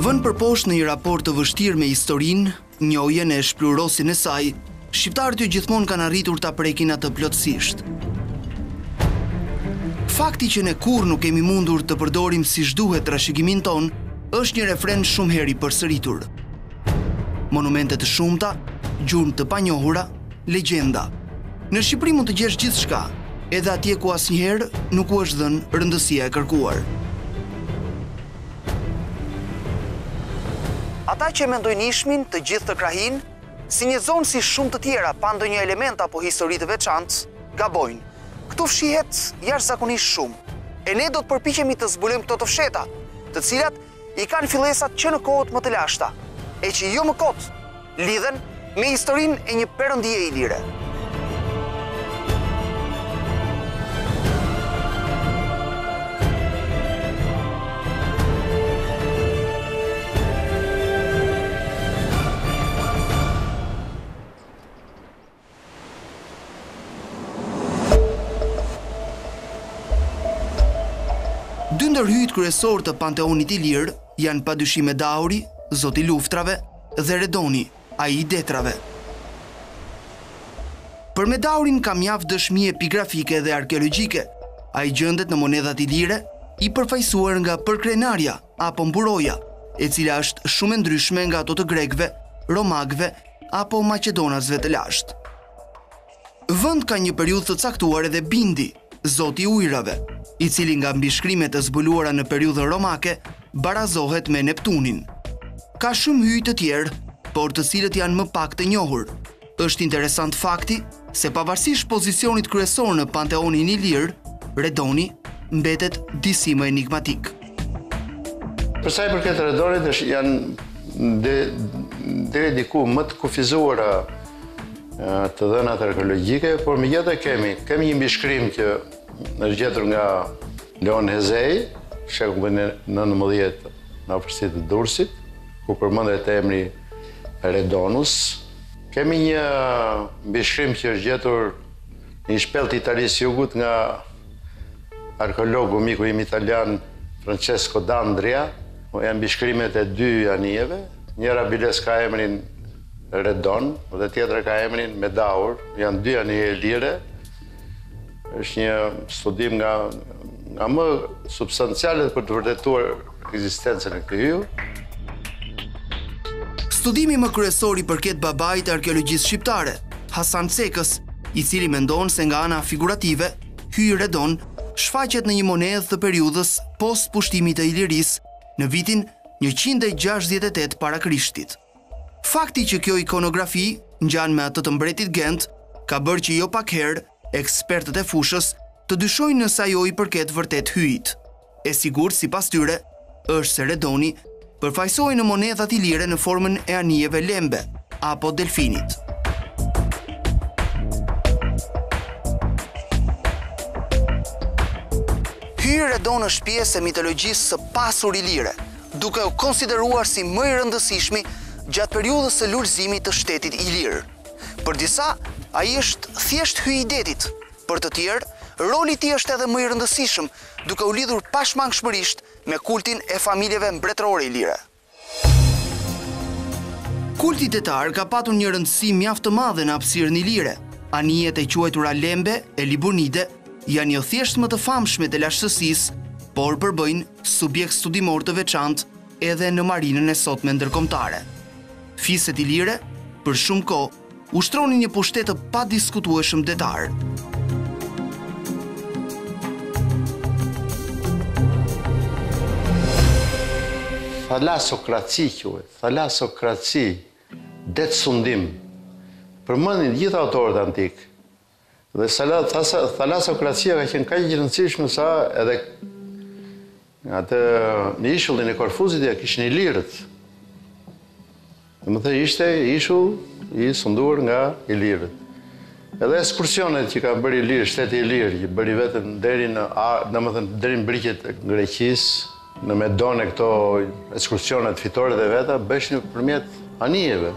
Vënë përposhtë në një raport të vështirë me historinë, njohjen e shplurosin e saj, shqiptarët jo gjithmonë kanë arritur ta prekin atë plotësisht. Fakti që ne kurrë nuk kemi mundur të përdorim siç duhet trashëgimin ton, është një refren shumë herë i përsëritur. Monumente të shumta, gjurmë të panjohura, legjenda. Në Shqipëri mund të gjesh gjithçka, edhe atje ku asnjëherë nuk u është dhënë rëndësia e kërkuar. Ata që mendojnë Ishmin të gjithë të krahin, si një zonë si shumë të tjera pa ndonjë element apo histori të veçantë, gabojnë. Këtu fshihet jashtëzakonisht shumë. E ne do të përpiqemi të zbulojmë këto të fsheta, të cilat i kanë fillesat që në kohët më të lashta, e që jo më kot lidhen me historinë e një perëndie ilire. Dy ndërhyjt kryesor të Panteonit Ilir janë padyshim Dauri, zoti i luftrave, dhe Redoni, ai i detrave. Për Medaurin ka mjaft dëshmi epigrafike dhe arkeologjike. Ai gjendet në monedhat ilire, i përfaqësuar nga përkrenarja apo mburoja, e cila është shumë e ndryshme nga ato të grekëve, romakëve apo maqedonasve të lashtë. Vend ka një periudhë të caktuar edhe Bindi, zoti i ujrave, i cili nga mbishkrimet e zbuluara në periudhën romake barazohet me Neptunin. Ka shumë hyj të tjerë, por të cilët janë më pak të njohur. Është interesant fakti se pavarësisht pozicionit kryesor në Panteonin Ilir, Redoni mbetet disi më enigmatik. Për sa i përket Redonit, janë deri diku më të kufizuara të dhënat arkeologjike, por megjithatë kemi një mbishkrim që është gjetur nga Leon Hezej, shekulli 19 në afërsitë të Durrësit, ku përmendet emri Redonus. Kemi një mbishkrim që është gjetur në një shpellë të Italisë Jugut nga arkeologu miku im italian Francesco D'Andria. Janë mbishkrimet e dy anijeve, njëra biles ka emrin Redon dhe tjetra ka emrin Medaur, janë dy anije ilire. Është një studim nga më substancialet për të vërtetuar ekzistencën e këtij hyju. Studimi më kryesor i përket babait të arkeologjisë shqiptare, Hasan Cekës, i cili mendon se nga ana figurative, hyji Redon shfaqet në një monedhë të periudhës post pushtimit të Ilirisë në vitin 168 para Krishtit. Fakti që kjo ikonografi ngjan me atë të mbretit Gent ka bërë që jo pak herë ekspertët e fushës të dyshojnë nëse ajo i përket vërtet hyjit. E sigurt sipas tyre është se Redoni përfaqësohej në monedhat ilire në formën e anijeve lembe apo delfinit. Hyji Redon është pjesë e mitologjisë së pasur ilire, duke u konsideruar si më i rëndësishmi gjatë periudhës së lulëzimit të shtetit ilir. Për disa, ai është thjesht hyj i detit. Për të tjerë, roli i tij është edhe më i rëndësishëm, duke u lidhur pashmangshmërisht me kultin e familjeve mbretërore ilire. Kulti tetar ka patur një rëndësi mjaft të madhe në hapësirën ilire. Anijet e quajtura lembe e liburnide janë jo thjesht më të famshme të lashtësisë, por përbëjnë subjekt studimor të veçantë edhe në marinën e sotme ndërkombëtare. Fiset ilire, për shumë kohë, ushtronin një pushtet të padiskutueshëm detar. Thalasokraci quhet, thalasokraci, det sundim. Përmendin gjithë autorët antik. Dhe thalasokracia ka qenë kaq e rëndësishme sa edhe atë në ishullin e Korfuzit ja kishin ilirët. Domethënë ishte ishull i sunduar nga ilirët. Edhe ekskursionet që ka bërë Ilir, shteti Ilir, që bëri vetëm deri në brigjet e Greqisë, në Medone këto ekskursionet fitore dhe veta bëshin përmjet anijeve.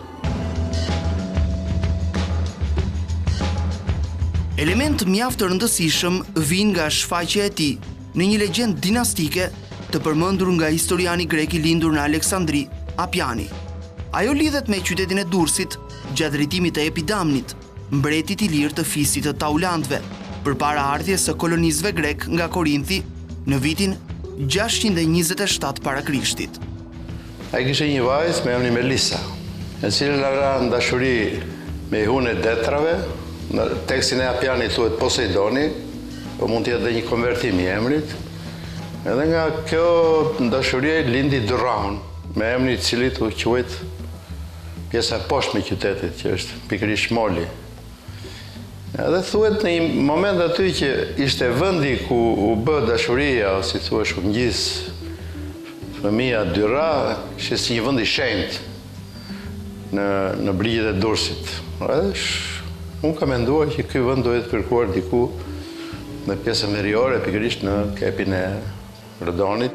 Element mjaft të rëndësishëm vijnë nga shfaqja e tij në një legjendë dinastike të përmendur nga historiani grek i lindur në Aleksandri, Apiani. Ajo lidhet me qytetin e Durrësit gjatë drejtimit të Epidamnit, mbretit i lirë të fisit të Taulantëve, përpara ardhjes së kolonistëve grek nga Korinthi në vitin 627 para Krishtit. Ai kishte një vajzë me emrin Melissa, e cila ra dashuri me ihun e detrave. Në tekstin e Apianit thuhet Poseidoni, po mund të jetë edhe një konvertim i emrit. Edhe nga kjo dashuri lindi Duraun, me emrin i cili u quhet pjesa e poshtme e qytetit, që është pikërisht Moli. Edhe thuhet në një moment aty që ishte vendi ku u bë dashuria, ose si thuhesh u ngjis fëmia Dyra, ishte si një vend i shenjtë në brigjet e Durrësit. Unë ka menduar që ky vend duhet kërkuar diku në pjesën veriore, pikërisht në kepin e Rodonit.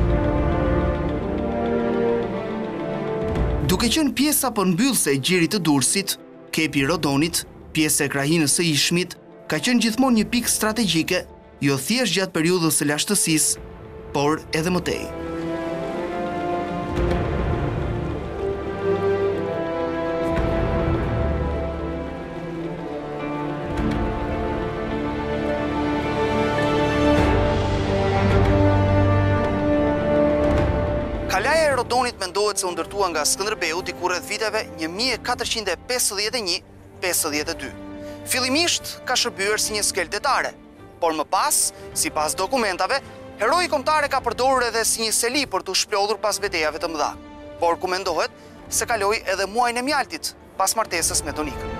Duke qenë pjesa përmbyllëse e gjirit të Durrësit, kepi i Rodonit, pjesë e krahinës së Ishmit, ka qenë gjithmonë një pikë strategjike, jo thjesht gjatë periudhës së lashtësisë, por edhe më tej. Kalaja e Rodonit mendohet se u ndërtua nga Skënderbeu diku rreth viteve 1451-52. Fillimisht ka shërbyer si një skel detare, por më pas, sipas dokumentave, heroi kombëtare ka përdorur edhe si një seli për të shplodhur pas betejave të mëdha, por ku mendohet se kaloi edhe muajin e mjaltit pas martesës me Tonikën.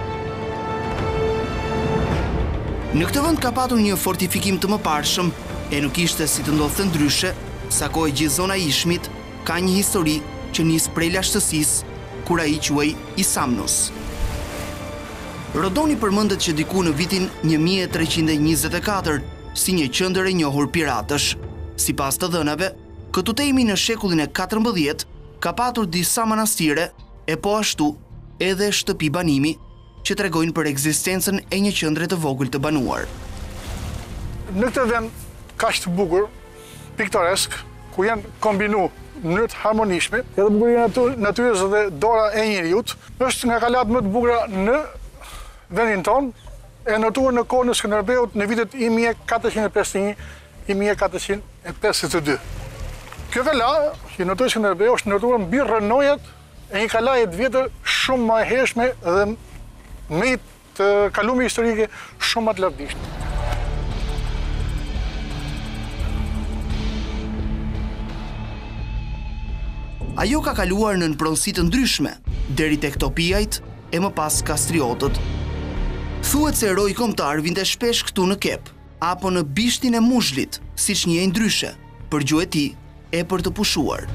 Në këtë vend ka patur një fortifikim të mëparshëm e nuk ishte si të ndodhte ndryshe, sa kohë gjithë zona e Ishmit ka një histori që nis prej lashtësisë, kur ai quhej Isamnus. Rodoni përmendet që diku në vitin 1324 si një qendër e njohur piratësh. Sipas të dhënave, këtu tejmi në shekullin e 14 ka patur disa manastire e po ashtu edhe shtëpi banimi që tregojnë për ekzistencën e një qendre të vogël të banuar. Në këtë vend kaq të bukur, piktoresk, ku janë kombinu në mënyrë të harmonishme, edhe bukuria natyrës dhe dora e njeriut, është nga kalat më të bukura në vendin tonë, e notuar në kohën e Skënderbeut në vitet 1451-1452. Kjo kala, që notoi Skënderbeu, është notuar mbi rrënojat e një kalaje të vjetër shumë më e hershme dhe me të kalumit historike shumë më të lavdishme. Ajo ka kaluar në pronësi të ndryshme, deri tek Topijajt e më pas Kastriotët. Thuhet se heroi kombëtar vinte shpesh këtu në Kep, apo në bishtin e Muzhlit, siç njihej ndryshe, për gjuhë e tij e për të pushuar.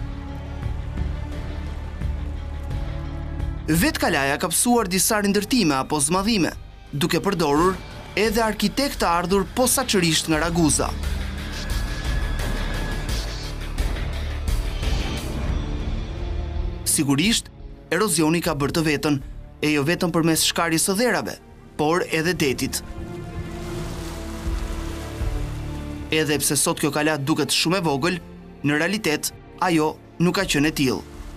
Vet kalaja ka pësuar disa rindërtime apo zmadhime, duke përdorur edhe arkitekt të ardhur posaçërisht nga Raguza. Sigurisht, erozioni ka bërë të vetën, e jo vetëm përmes shkarjes së dherave, por edhe detit. Edhe pse sot kjo kala duket shumë e vogël, në realitet ajo nuk ka qenë e tillë.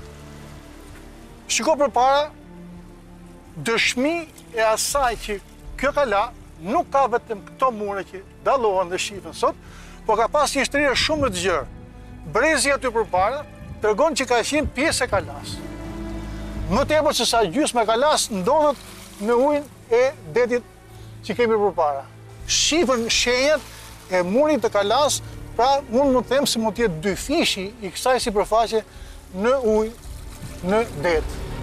Shiko përpara, dëshmi e asaj që kjo kala nuk ka vetëm këto mure që dallohen dhe shifen sot, por ka pas një shtrirje shumë të gjerë. Brezi aty përpara tregon që ka qenë pjesë e kalas. Më tepër se sa gjysma e kalas ndodhet në ujin e detit që kemi përpara. Shifen shenjat e murit të kalas, pra mund të them se mund të jetë dy fishi i kësaj sipërfaqe në ujë, në det.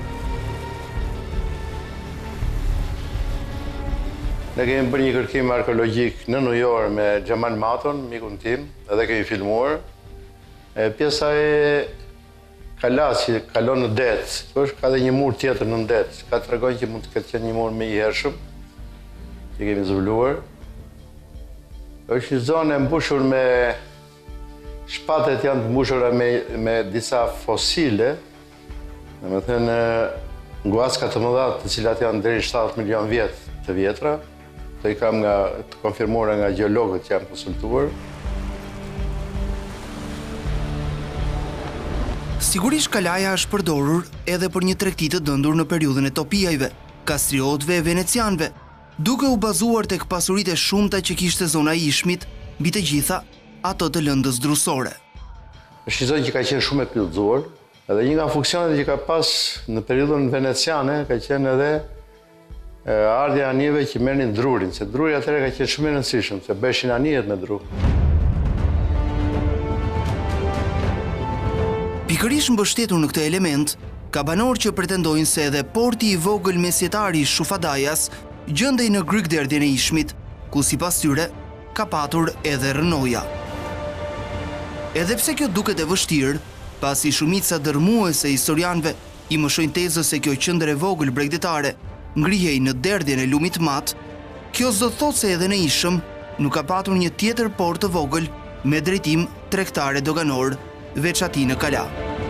Ne kemi bërë një kërkim arkeologjik në New York me Xhamal Maton, mikun tim, edhe kemi filmuar. Pjesa e kalas që kalon në det, ka dhe një mur tjetër në det, ka të tregon që mund të ketë qenë një mur më i hershëm, që kemi zbuluar. Është një zonë e mbushur me shpatet janë të mbushura me disa fosile, domethënë nguaska të mëdha, të cilat janë deri 70 milion vjet të vjetra. Këto i kam të konfirmuara nga gjeologët që janë konsultuar. Sigurisht kalaja është përdorur edhe për një tregti të dëndur në periudhën e topijajve, kastriotëve e venecianëve, duke u bazuar tek pasuritë e shumta që kishte zona e Ishmit, mbi të gjitha ato të lëndës drusore. Është një zonë që ka qenë shumë e pilëzuar, edhe një nga funksionet që ka pas në periudhën veneciane ka qenë edhe ardhja anijeve që merrnin drurin, se druri atëherë ka qenë shumë i rëndësishëm, se bëheshin anijet me dru. Pikërisht mbështetur në këtë element, ka banorë që pretendojnë se edhe porti i vogël mesjetari Shufadajas gjendej në Grykderdhjen e Ishmit, ku sipas tyre ka patur edhe rënoja. Edhe pse kjo duket e vështirë, pasi shumica dërmuese e historianëve i moshojnë tezën se kjo qendër e vogël bregdetare ngrihej në derdhjen e lumit mat, kjo s'do të thotë se edhe në Ishëm nuk ka patur një tjetër port të vogël me drejtim tregtare doganor, veç atij në Kala.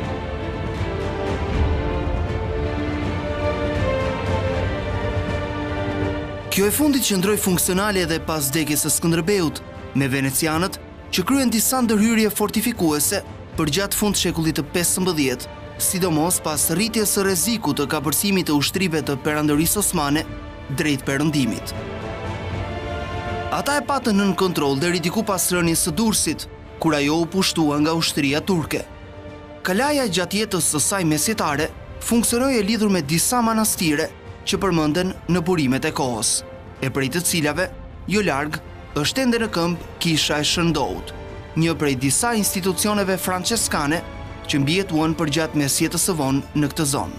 Kjo e fundit qëndroi funksionale edhe pas vdekjes së Skënderbeut, me venecianët që kryen disa ndërhyrje fortifikuese për gjatë fund shekullit të 15, sidomos pas rritjes së rrezikut të kapërcimit të ushtrive të perandërisë osmane drejt perëndimit. Ata e patën nën kontroll deri diku pas rënies së Durrësit, kur ajo u pushtua nga ushtria turke. Kalaja gjatë jetës së saj mesjetare funksionoi e lidhur me disa manastire që përmenden në burimet e kohës, e prej të cilave, jo larg, është ende në këmbë Kisha e Shëndout, një prej disa institucioneve franceskane që mbijetuan përgjatë mesjetës së vonë në këtë zonë.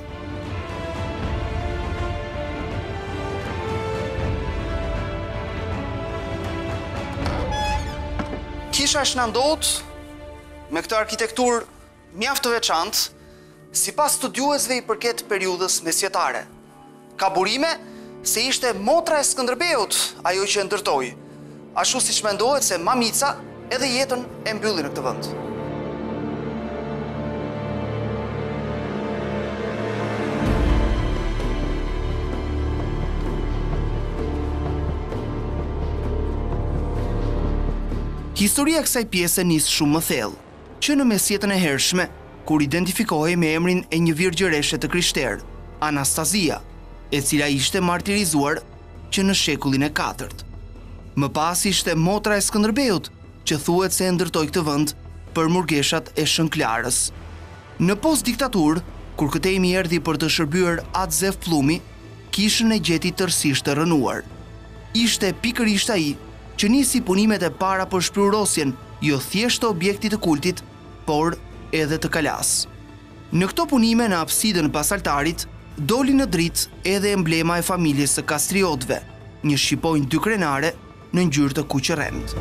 Kisha e Shëndout, me këtë arkitekturë mjaft të veçantë, sipas studiuesve i përket periudhës mesjetare. Ka burime se ishte motra e Skënderbeut ajo që e ndërtoi, ashtu siç mendohet se Mamica edhe jetën e mbylli në këtë vend. Historia e kësaj pjese nis shumë më thellë, që në mesjetën e hershme, kur identifikohej me emrin e një virgjëreshe të krishterë, Anastazia, e cila ishte martirizuar që në shekullin e 4. Më pas ishte motra e Skënderbeut, që thuhet se e ndërtoi këtë vend për murgeshat e Shënklarës. Në post-diktaturë, kur këtejmi erdhi për të shërbyer Atzef Plumi, kishën e gjeti tërësisht të rënuar. Ishte pikërisht ai që nisi punimet e para për shpërurosjen, jo thjesht të objektit të kultit, por edhe të Kalas. Në këto punime në apsidën pas altarit, doli në dritë edhe emblema e familjes së kastriotëve, një shqiponjë dy krenare në ngjyrë të kuqërrend.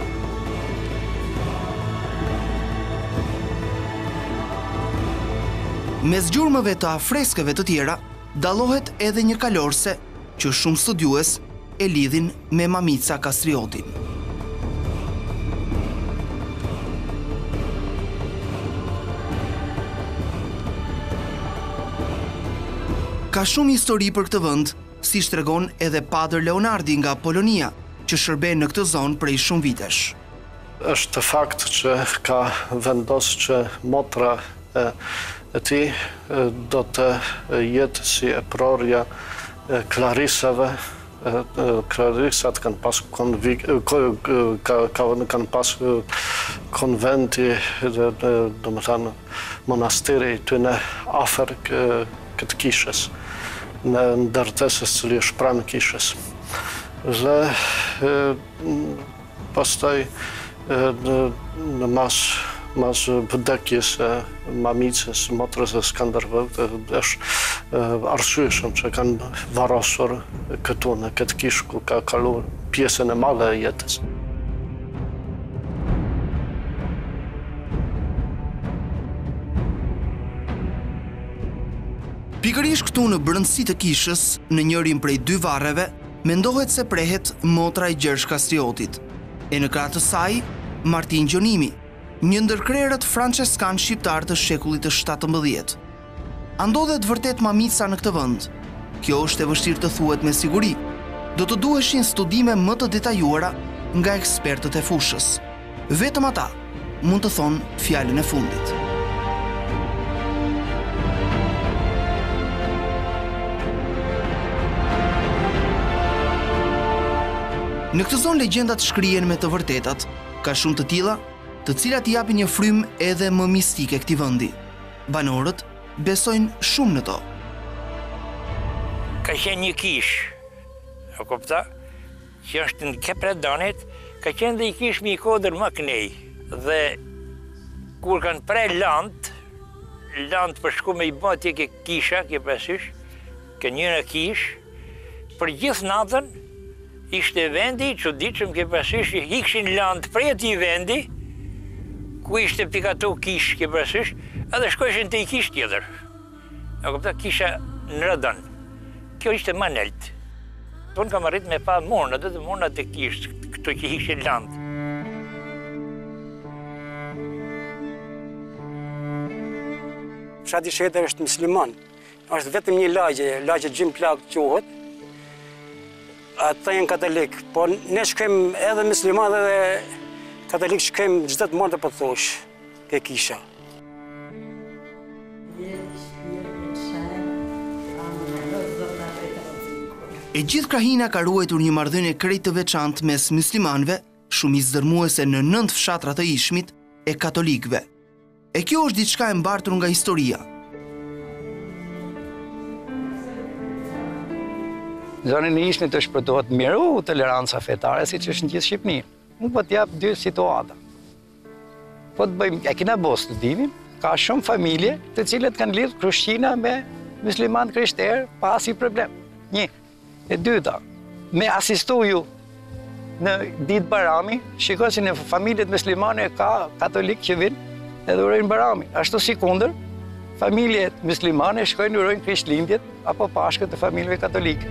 Mes gjurmëve të afreskëve të tjera, dallohet edhe një kalorse që shumë studiues e lidhin me Mamica Kastriotin. Ka shumë histori për këtë vend, si tregon edhe Padër Leonardi nga Polonia, që shërben në këtë zonë prej shumë vitesh. Është fakt që ka vendosur që motra e tij do të jetë si e prorja e Klarisave. Klarisat kanë pas kanë pas konventi, domethënë monastiri i tyre afër këtë kishës, në ndërtesës cili është pranë kishës. Dhe pastaj në mas vdekjes e Mamicës, motrës e Skënderbeut, është arsyeshëm që kanë varrosur këtu në këtë kishë ku ka kaluar pjesën e madhe e jetës. Pikërisht këtu në brendësi të kishës, në njërin prej dy varreve, mendohet se prehet motra e Gjergj Kastriotit, e në krah të saj Martin Gjonimi, një ndër krerët franceskan shqiptar të shekullit të 17. A ndodhet vërtet Mamica në këtë vend? Kjo është e vështirë të thuhet me siguri. Do të duheshin studime më të detajuara nga ekspertët e fushës. Vetëm ata mund të thonë fjalën e fundit. Në këtë zonë legjendat shkrihen me të vërtetat, ka shumë të tilla, të cilat i japin një frymë edhe më mistike këtij vendi. Banorët besojnë shumë në to. Ka qenë një kish, e kupta, që është në Kepredonit, ka qenë dhe i kish me i kodër më kënej. Dhe kur kanë pre land për shku me i bëti ke kisha, ke pasysh, ke njëra kish, për gjithë natën, ishte vendi, që diqëm ke pasysh, hikshin land prej ati vendi, ku ishte pikatu kish, ke pasysh, edhe shkojshin të i kish tjetër. E kupta, kisha në rëdën. Kjo ishte manelt. Unë kam arrit me pa morna, dhe morna të kish, këto që hikshin land. Fshati Shetër është musliman. Është vetëm një lagje Gjim Plak quhet. Ata janë katolik, po ne shkojmë edhe musliman edhe katolik shkojmë çdo të marrë po thosh ke kisha. E gjithë krahina ka ruajtur një marrëdhënie krejt të veçantë mes muslimanëve, shumicë dërmuese në 9 fshatra të Ishmit e katolikëve. E kjo është diçka e mbartur nga historia. Zonën e Ishmit është për të admiru toleranca fetare, si që është në gjithë Shqipëni. Unë po t'jap 2 situata. Po të bëjmë, e kina bo studimin, ka shumë familje të cilët kanë lidhë Krushqina me musliman krishterë pa asnjë problem. 1. E 2, me asistu ju në ditë Barami, shiko si në familjet muslimane ka katolik që vinë edhe urojnë Barami. Ashtu si kundër, familjet muslimane shkojnë urojnë Krishtlindjet apo Pashkët të familjeve katolike.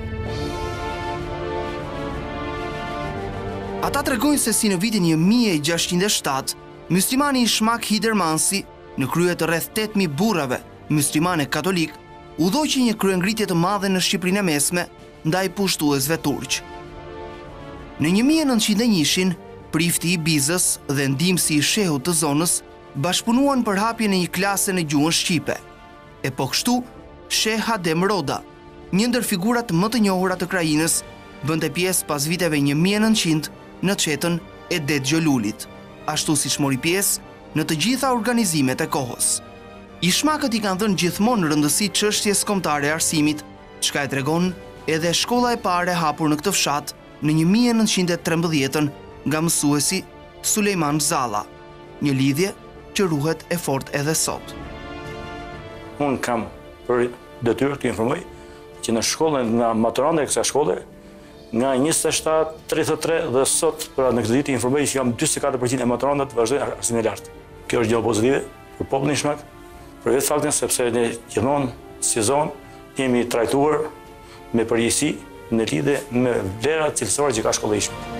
Ata tregojnë se si në vitin 1607, muslimani Ishmak Hidermansi, në krye të rreth 8.000 burrave muslimane katolik, udhëhoqi një kryengritje të madhe në Shqipërinë e Mesme ndaj pushtuesve turq. Në 1901, prifti i Bizës dhe ndihmësi i shehut të zonës bashkëpunuan për hapjen e një klase në gjuhën shqipe. E po kështu, Sheh Hadem Roda, një ndër figurat më të njohura të krajinës, bënte pjesë pas viteve 1900 në çetën e Det Gjolulit, ashtu siç mori pjesë në të gjitha organizimet e kohës. Ishmakët i kanë dhënë gjithmonë rëndësi çështjes kombëtare e arsimit, çka e tregon edhe shkolla e parë hapur në këtë fshat në 1913 nga mësuesi Sulejman Zalla, një lidhje që ruhet e fortë edhe sot. Unë kam për detyrë të informoj që në shkollën, nga maturantët e kësaj shkolle, nga 27, 33 dhe sot pra në këtë ditë informoj që jam 44% e maturantët vazhdojnë arsimin e lartë. Kjo është gjë pozitive për popullin Ishmak, për vetë faktin sepse ne gjithmonë si zonë jemi trajtuar me përgjegjësi në lidhje me vlerat cilësore që ka shkolla e Ishmit.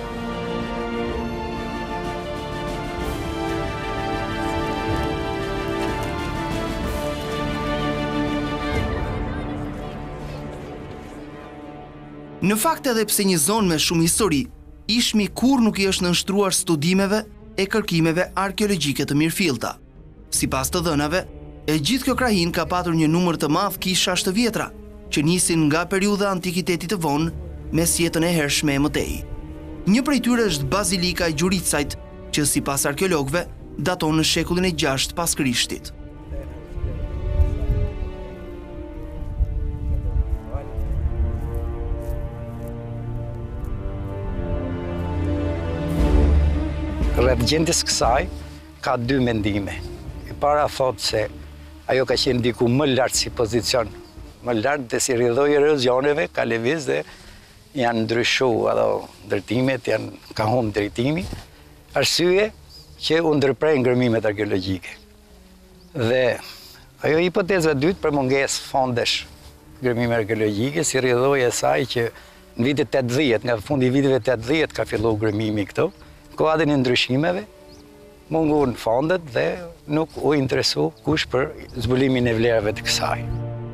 Në fakt edhe pse një zonë me shumë histori, Ishmi kur nuk i është nënshtruar studimeve e kërkimeve arkeologjike të mirëfillta. Sipas të dhënave, e gjithë kjo krahin ka patur një numër të madh kishash të vjetra, që nisin nga periudha antikitetit të vonë mes jetën e hershme e mëtej. Një prej tyre është Bazilika e Gjuricajt, që sipas arkeologëve daton në shekullin e 6 pas Krishtit. Rreth gjendjes kësaj ka 2 mendime. E para thotë se ajo ka qenë diku më lart si pozicion, më lart dhe si rrjedhoi erozioneve, ka lëviz dhe janë ndryshuar ato ndërtimet, ka humbur drejtimi. Arsye që u ndërprej ngërmimet arkeologjike. Dhe ajo hipoteza e dytë për mungesë fondesh ngërmime arkeologjike, si rrjedhoi e saj që në vitet 80, nga fundi i viteve 80 ka filluar ngërmimi këtu. Kuadrin e ndryshimeve, munguan fondet dhe nuk u interesu kush për zbulimin e vlerave të kësaj.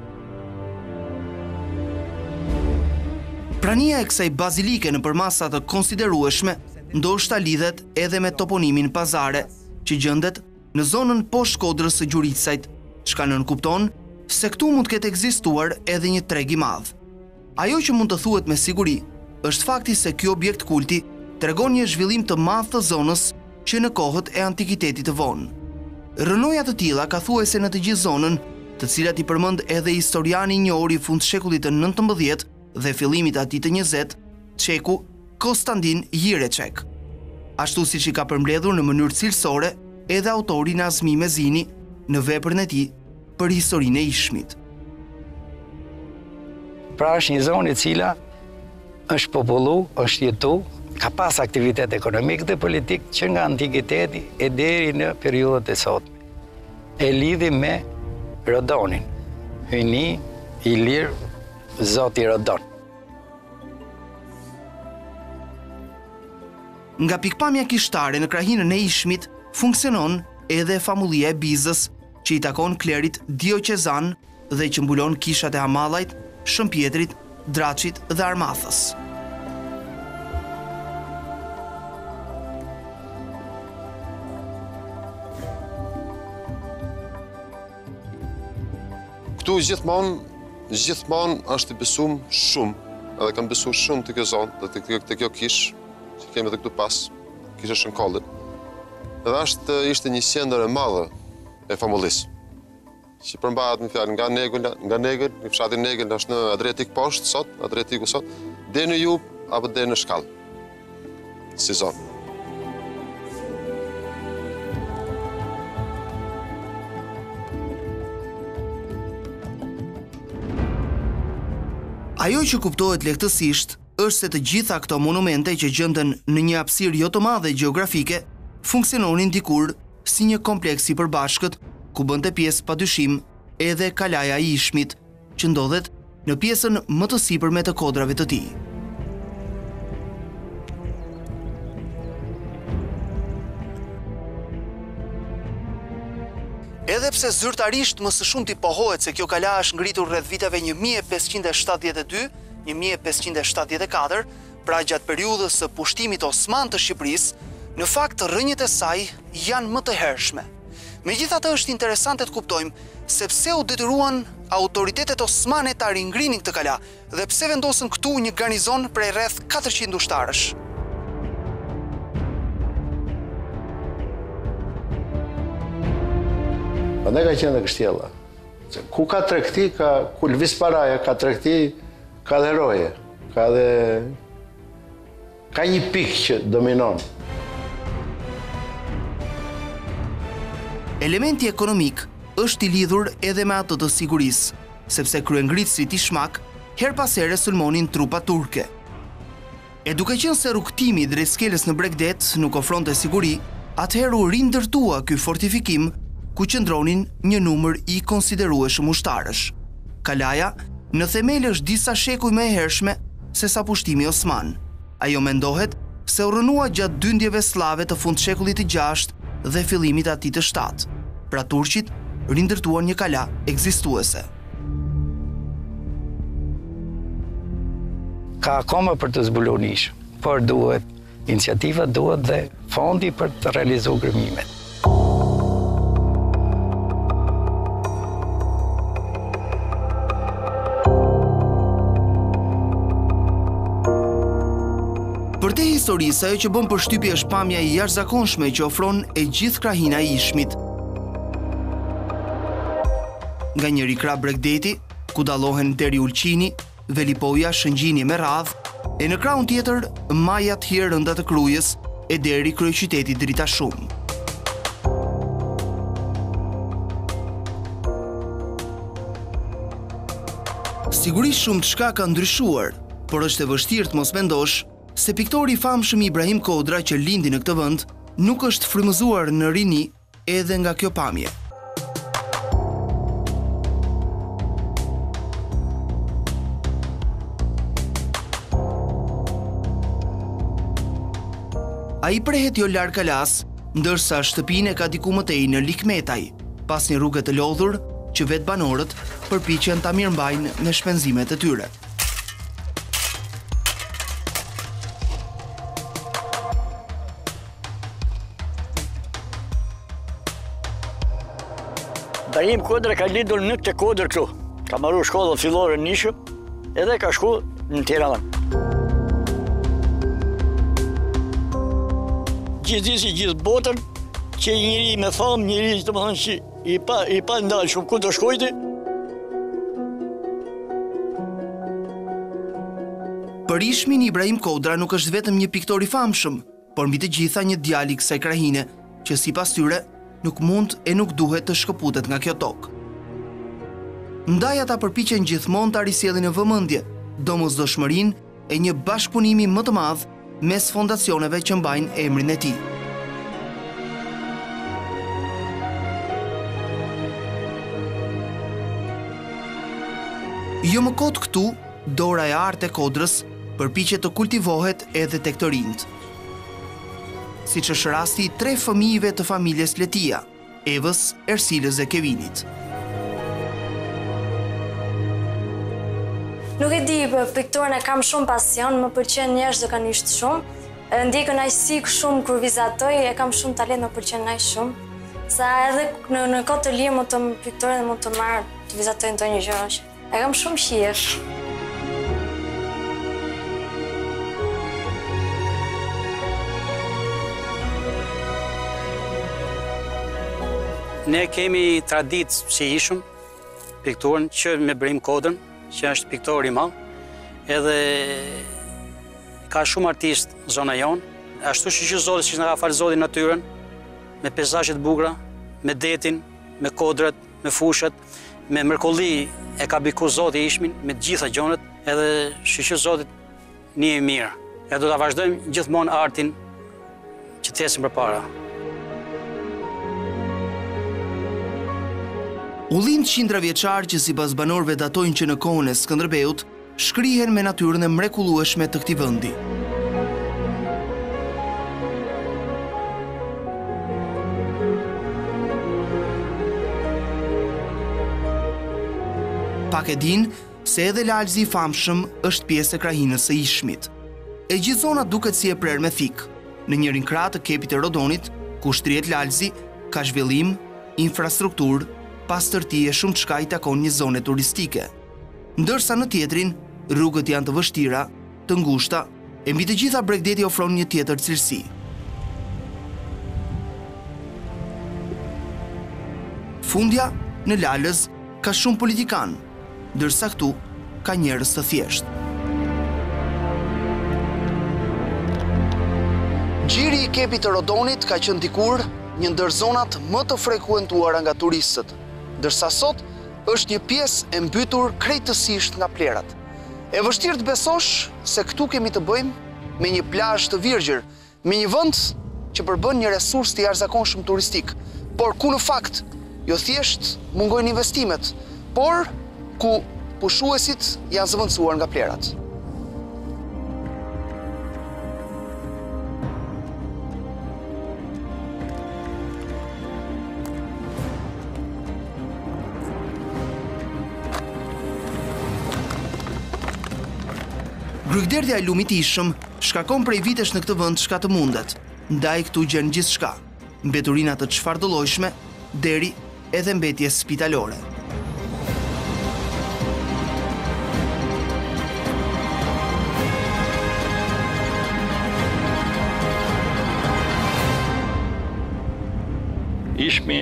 Prania e kësaj bazilike në përmasa të konsiderueshme ndoshta lidhet edhe me toponimin Pazare, që gjendet në zonën poshtë Shkodrës së Gjuricajt, çka nënkupton se këtu mund të ketë ekzistuar edhe një treg i madh. Ajo që mund të thuhet me siguri është fakti se ky objekt kulti tregon një zhvillim të madh të zonës që në kohët e antikitetit të vonë. Rënoja të tilla kathuese në të gjithë zonën, të cilat i përmend edhe historiani i njohur i fund shekullit të 19 dhe fillimit të atij të 20, çeku Konstantin Jireçek. Ashtu siç i ka përmbledhur në mënyrë cilësore edhe autori Nazmi Mezini në veprën e tij për historinë e Ishmit. Pra është një zonë e cila është popullu, është jetu, ka pas aktivitet ekonomik dhe politik që nga antikiteti e deri në periudhët e sotme. E lidhi me Rodonin, hyni, Ilir, Zoti Rodon. Nga pikpamja kishtare në krahinën e Ishmit funksionon edhe famullia e Bizës, që i takon klerit Dioqezan dhe që mbulon kishat e Hamallajt, Shëmpjetrit, Draçit dhe Armathës. Këtu gjithmonë është i besum shumë, edhe kam besu shumë të kjo zonë dhe të kjo kish, që kemi dhe këtu pas, kishë Shënkollit. Edhe ishte një sjendër e madhe e famullisë, që përmbahet me fjalë nga Negël, në fshatin Negël është në Adriatik poshtë sot, Adriatiku sot, deri në jug apo deri në Shkallë, si zonë. Ajo që kuptohet lehtësisht është se të gjitha këto monumente që gjenden në një hapësirë jo të madhe gjeografike funksiononin dikur si një kompleks i përbashkët ku bënte pjesë padyshim edhe kalaja i Ishmit, që ndodhet në pjesën më të sipërme të kodrave të tij. Edhe pse zyrtarisht më së shumti pohohet se kjo kala është ngritur rreth viteve 1572-1574, pra gjatë periudhës së pushtimit osman të Shqipërisë, në fakt rrënjët e saj janë më të hershme. Megjithatë është interesante të kuptojmë se pse u detyruan autoritetet osmane ta ringrinin këtë kala dhe pse vendosën këtu një garnizon prej rreth 400 ushtarësh. Andaj ka qenë dhe kështjella. Ku ka tregti, ku lëviz paraja, ka tregti, ka dhe roje, ka një pikë që dominon. Elementi ekonomik është i lidhur edhe me atë të sigurisë, sepse kryengritësit i Shmak her pas here sulmonin trupa turke. E duke qenë se rrugtimi drejt skeles në Bregdet nuk ofronte siguri, atëherë u rindërtua ky fortifikim ku qëndronin një numër i konsiderueshëm ushtarësh. Kalaja në themel është disa shekuj më e hershme se sa pushtimi osman. Ajo mendohet se u rënua gjatë dyndjeve slave të fund shekullit të 6 dhe fillimit të atij të 7. Pra turqit rindërtuan një kala ekzistuese. Ka akoma për të zbuluar nish, por duhet iniciativa, duhet dhe fondi për të realizuar gërmimet. Për te historisë, ajo që bën përshtypje është pamja i jashtëzakonshme që ofron e gjithë krahina e Ishmit. Nga njëri krah Bregdeti, ku dallohen deri Ulqini, Velipoja, Shëngjini me radhë, e në krahun tjetër majat hierënda të Krujës e deri kryeqyteti Dritashum. Sigurisht shumë të shka ka ndryshuar, por është e vështirë të mos mendosh se piktori i famshëm Ibrahim Kodra që lindi në këtë vend nuk është frymëzuar në rini edhe nga kjo pamje. Ai prehet jo larg kalas, ndërsa shtëpinë ka diku më tej në Likmetaj, pas një rruge të lodhur që vetë banorët përpiqen ta mirëmbajnë me shpenzimet e tyre. Ibrahim Kodra ka lindur në këtë kodër këtu. Ka marrë shkollën fillore në Nishë, edhe ka shku në Tiranë. gjithë gjithë botën, që njëri me famë, njëri të më thonë që i pa ndalë shumë ku të shkojti. Për Ishmin, Ibrahim Kodra nuk është vetëm një piktor i famshëm, por mbi të gjitha një djalë i kësaj krahine, që sipas tyre nuk mund e nuk duhet të shkëputet nga kjo tokë. Ndaj ata përpiqen gjithmonë të risjellin në vëmendje domosdoshmërinë e një bashkëpunimi më të madh mes fondacioneve që mbajnë emrin e tij. Jo më kot këtu, dora e artë e Kodrës përpiqet të kultivohet edhe tek të rinjt. Siç është rasti i 3 fëmijëve të familjes Letia, Evës, Ersilës dhe Kevinit. Nuk e di, për pikturën e kam shumë pasion, më pëlqen njerëz dhe kanë ishtë shumë. Ndjej kënaqësi shumë kur vizatoj, e kam shumë talent, më pëlqen aq shumë. Sa edhe në kohë të lirë mund të piktore dhe mund të marr të vizatoj ndonjë gjë. E kam shumë shijef. Ne kemi traditë si ishëm, pikturën që me Ibrahim Kodrën, që është piktor i madh, edhe ka shumë artistë në zona jonë, ashtu që Zoti që na ka falë Zoti natyrën, me peizazhe të bukura, me detin, me kodrat, me fushat, me mrekulli e ka biku Zoti Ishmin, me të gjitha gjonet, edhe që Zotit një e mirë. E do ta vazhdojmë gjithmonë artin që të ecim përpara. Ullimt qindra vjeçar që sipas banorëve datojnë që në kohën e Skënderbeut, shkrihen me natyrën e mrekullueshme të këtij vendi. Pak e din se edhe Lalzi i famshëm është pjesë e krahinës së Ishmit. E gjithë zona duket si e prerë me thik. Në njërin krah të kepit të Rodonit, ku shtrihet Lalzi, ka zhvillim, infrastrukturë, pastërti e shumë çka i takon një zone turistike. Ndërsa në tjetrin, rrugët janë të vështira, të ngushta, e mbi të gjitha Bregdeti ofron një tjetër cilësi. Fundja në Lalëz ka shumë politikan, ndërsa këtu ka njerëz të thjeshtë. Gjiri i kepit të Rodonit ka qenë dikur një ndër zonat më të frekuentuara nga turistët, ndërsa sot është një pjesë e mbytur krejtësisht nga plerat. E vështirë të besosh se këtu kemi të bëjmë me një plazh të virgjër, me një vend që përbën një resurs të jashtëzakonshëm turistik, por ku në fakt jo thjesht mungojnë investimet, por ku pushuesit janë zëvendësuar nga plerat. Grykderdhja e lumit Ishëm shkakon prej vitesh në këtë vend çka të mundet. Ndaj këtu gjen gjithçka, mbeturina të çfarëdëllojshme deri edhe mbetjes spitalore. Ishmi,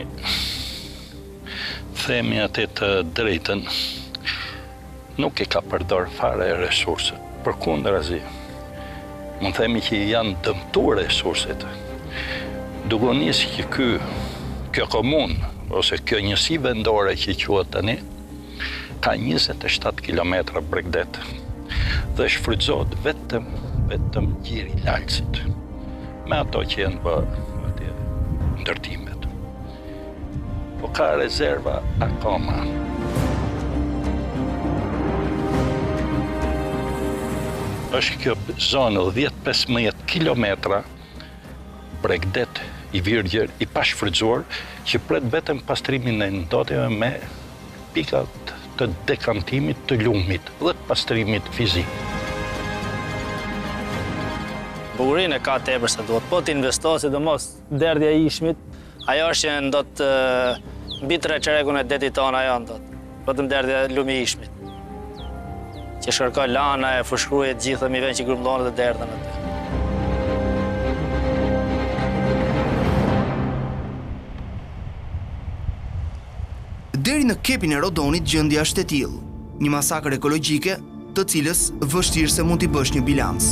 themi atë të drejtën, nuk i ka përdor fare resurset. Përkundrazi, mund themi që janë dëmtuar resurset. Duke nisë që kjo komunë, ose kjo njësi vendore që quhet tani, ka 27 kilometra Bregdet dhe shfrytëzohet vetëm gjiri Lalzit, me ato që janë bërë ndërtimet. Po ka rezerva akoma. Është kjo zonë 10-15 kilometra Bregdet i virgjër, i pashfrytzuar, që pret vetëm pastrimin e ndotjeve me pikat të dekantimit të lumit dhe të pastrimit fizik. Bukurinë e ka tepër se duhet, po t'investohet, sidomos derdhja e Ishmit, ajo është që ndot mbi 3 çerekun e detit tonë ajo ndot, vetëm derdhja e lumi Ishmit. Që shkërkoj lana e fushkruje gjithë mi ven që grumëllonët dhe derdhen atë. në kepin e Rodonit gjendja është e tillë, një masakër ekologjike, të cilës vështirë se mund t'i bësh një bilans.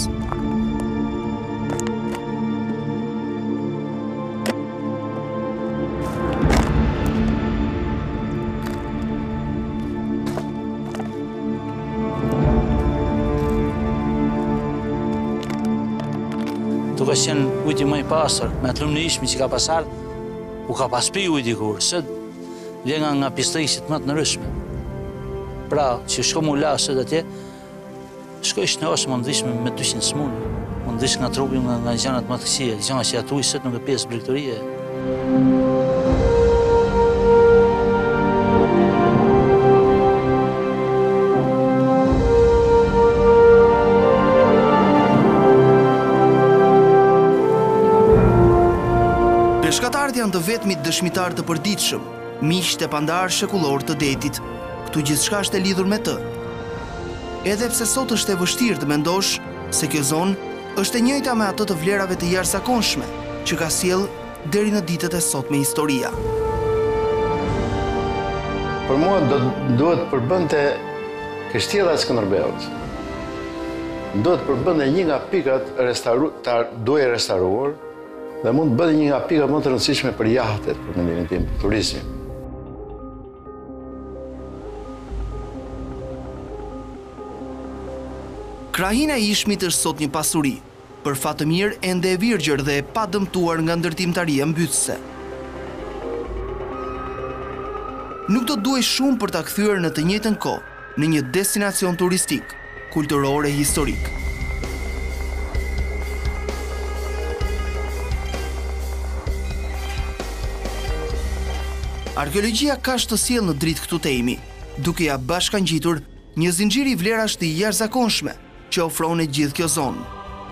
Duke qenë ujti më i pastër, me atë lumë në ishmi që ka pasar, u ka pas pi ujti kur, sët vjen nga pistrisit më të nërëshme. Pra, që shko mu la sët atje, shko ishtë në osë më ndishme me 200 smunë, më ndish nga trupi nga gjanat më të kësie, gjana që atu i sët nuk e pjesë brektorie. Peshkatarët janë të vetmit dëshmitar të përditshëm, miqtë e pandar shekullor të detit. Këtu gjithçka është e lidhur me të. Edhe pse sot është e vështirë të mendosh se kjo zonë është e njëjta me ato të vlerave të jashtëzakonshme që ka sjell deri në ditët e sotme historia. Për mua duhet përbënte Kështjella e Skënderbeut. Duhet përbënte një nga pikat duhet restauruar. Dhe mund të bëhet një nga pikat më të rëndësishme për jahtet, për mendimin tim, për turizmin. Krahina e Ishmit është sot një pasuri, për fat të mirë ende e virgjër dhe e pa dëmtuar nga ndërtimtaria mbytëse. Nuk do duhej shumë për ta kthyer në të njëjtën kohë në një destinacion turistik, kulturor e historik. Arkeologjia ka të sjellë në dritë këtu temi, duke ja bashkangjitur një zinxhir i vlerash të jashtëzakonshme që ofron e gjithë kjo zonë.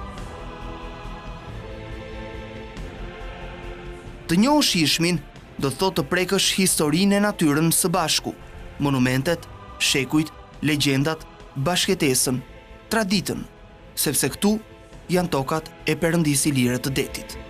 Të njohësh Ishmin do të thotë të prekësh historinë e natyrën së bashku, monumentet, shekujt, legjendat, bashkëtesën, traditën, sepse këtu janë tokat e Perëndisë Ilire të Detit.